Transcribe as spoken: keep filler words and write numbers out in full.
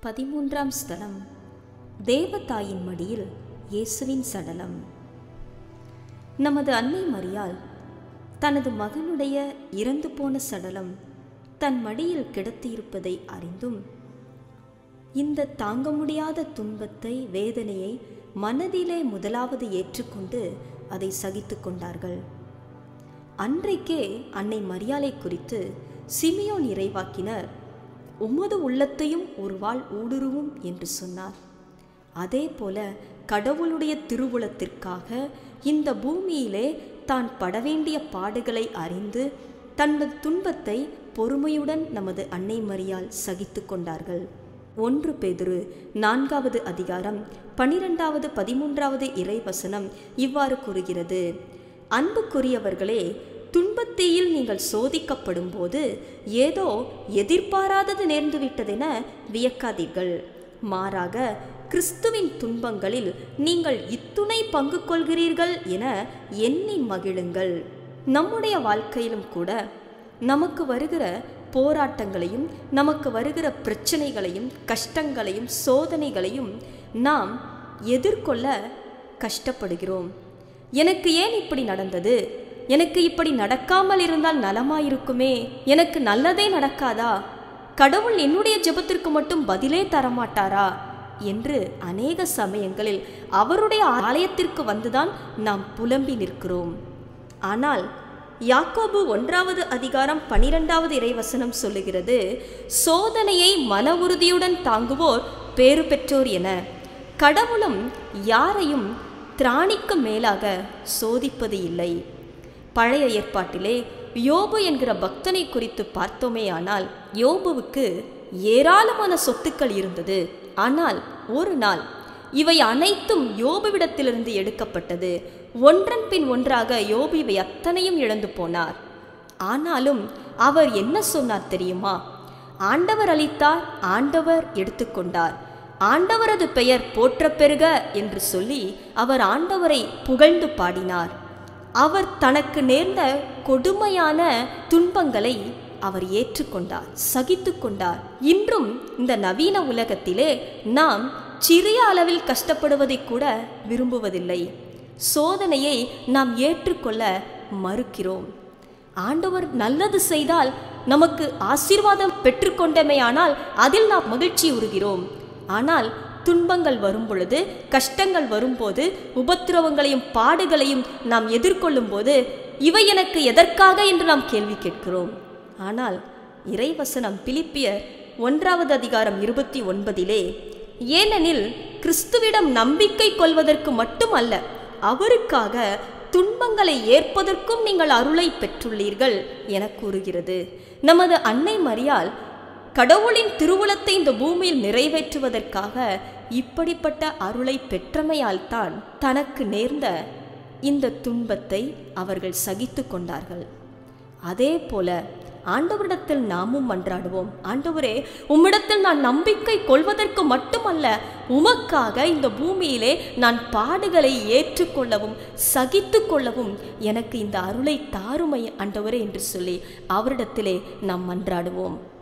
பதிமூன்றாம் ஸ்தலம். தேவதாயின் மடியில் இயேசுவின் சடலம். நமது அன்னை மரியாள் தனது மகனுடைய இறந்து போன சடலம் தன் மடியில் கிடத்தியிருப்பதை அறிந்தும் இந்த தாங்க முடியாத துன்பத்தை, வேதனையை மனதிலே முதலாவது ஏற்றுக்கொண்டு அதை சகித்து கொண்டார்கள். அன்றைக்கே அன்னை மரியாளை குறித்து சிமியோன் இறைவாக்கினர் உமது உள்ளத்தையும் ஒரு வாள் ஊடுருவும் என்று சொன்னார். அதே போல கடவுளுடைய திருவுளத்திற்காக இந்த பூமியிலே தான் படவேண்டிய பாடுகளை அறிந்து தனது துன்பத்தை பொறுமையுடன் நமது அன்னை மரியாள் சகித்து கொண்டார்கள். ஒன்று பேதுரு நான்காவது அதிகாரம் பனிரெண்டாவது பதிமூன்றாவது இறைவசனம் இவ்வாறு கூறுகிறது: அன்புக்குரியவர்களே, துன்பத்தீயில் நீங்கள் சோதிக்கப்படும் போது ஏதோ எதிர்பாராதது நேர்ந்துவிட்டதென வியக்காதீர்கள். மாறாக கிறிஸ்துவின் துன்பங்களில் நீங்கள் இத்துணை பங்கு கொள்கிறீர்கள் என எண்ணி மகிழுங்கள். நம்முடைய வாழ்க்கையிலும் கூட நமக்கு வருகிற போராட்டங்களையும், நமக்கு வருகிற பிரச்சனைகளையும், கஷ்டங்களையும், சோதனைகளையும் நாம் எதிர்கொள்ள கஷ்டப்படுகிறோம். எனக்கு ஏன் இப்படி நடந்தது? எனக்கு இப்படி நடக்காமல் இருந்தால் நலமாயிருக்குமே, எனக்கு நல்லதே நடக்காதா, கடவுள் என்னுடைய ஜெபத்திற்கு மட்டும் பதிலே தரமாட்டாரா என்று அநேக சமயங்களில் அவருடைய ஆலயத்திற்கு வந்துதான் நாம் புலம்பி நிற்கிறோம். ஆனால் யாக்கோபு ஒன்றாவது அதிகாரம் பனிரெண்டாவது இறைவசனம் சொல்லுகிறது: சோதனையை மன உறுதியுடன் தாங்குவோர் பேறு பெற்றோர் என. கடவுளும் யாரையும் திராணிக்கு மேலாக சோதிப்பது இல்லை. பழைய ஏற்பாட்டிலே யோபு என்கிற பக்தனை குறித்து பார்த்தோமே ஆனால், யோபுவுக்கு ஏராளமான சொத்துக்கள் இருந்தது. ஆனால் ஒரு நாள் இவை அனைத்தும் யோபுவிடத்திலிருந்து எடுக்கப்பட்டது. ஒன்றன் பின் ஒன்றாக யோபு இவை அத்தனையும் இழந்து போனார். ஆனாலும் அவர் என்ன சொன்னார் தெரியுமா? ஆண்டவர் அளித்தார், ஆண்டவர் எடுத்துக்கொண்டார், ஆண்டவரது பெயர் போற்ற பெறுக என்று சொல்லி அவர் ஆண்டவரை புகழ்ந்து பாடினார். அவர் தனக்கு நேர்ந்த கொடுமையான துன்பங்களை அவர் ஏற்றுக்கொண்டார், சகித்து கொண்டார். இன்றும் இந்த நவீன உலகத்திலே நாம் சிறிய அளவில் கஷ்டப்படுவதை கூட விரும்புவதில்லை. சோதனையை நாம் ஏற்றுக்கொள்ள மறுக்கிறோம். ஆண்டவர் நல்லது செய்தால், நமக்கு ஆசீர்வாதம் பெற்றுக்கொண்டமையானால் அதில் நாம் மகிழ்ச்சி உறுகிறோம். ஆனால் துன்பங்கள் வரும் பொழுது, கஷ்டங்கள் வரும்போது, உபத்திரவங்களையும் பாடுகளையும் நாம் எதிர்கொள்ளும் போது இவை எனக்கு எதற்காக என்று நாம் கேள்வி கேட்கிறோம். ஆனால் இறைவசனம் பிலிப்பியர் ஒன்றாவது அதிகாரம் இருபத்தி ஒன்பதிலே, ஏனெனில் கிறிஸ்துவிடம் நம்பிக்கை கொள்வதற்கு மட்டும் அல்ல, அவருக்காக துன்பங்களை ஏற்பதற்கும் நீங்கள் அருளை பெற்றுள்ளீர்கள் என கூறுகிறது. நமது அன்னை மரியாள் கடவுளின் திருவுளத்தை இந்த பூமியில் நிறைவேற்றுவதற்காக இப்படிப்பட்ட அருளை பெற்றமையால் தான் தனக்கு நேர்ந்த இந்த துன்பத்தை அவர்கள் சகித்து கொண்டார்கள். அதே போல ஆண்டவரிடத்தில் நாமும் மன்றாடுவோம். ஆண்டவரே, உம்மிடத்தில் நான் நம்பிக்கை கொள்வதற்கு மட்டுமல்ல, உமக்காக இந்த பூமியிலே நான் பாடுகளை ஏற்றுக்கொள்ளவும் சகித்து கொள்ளவும் எனக்கு இந்த அருளை தாருமை ஆண்டவரே என்று சொல்லி அவரிடத்திலே நாம் மன்றாடுவோம்.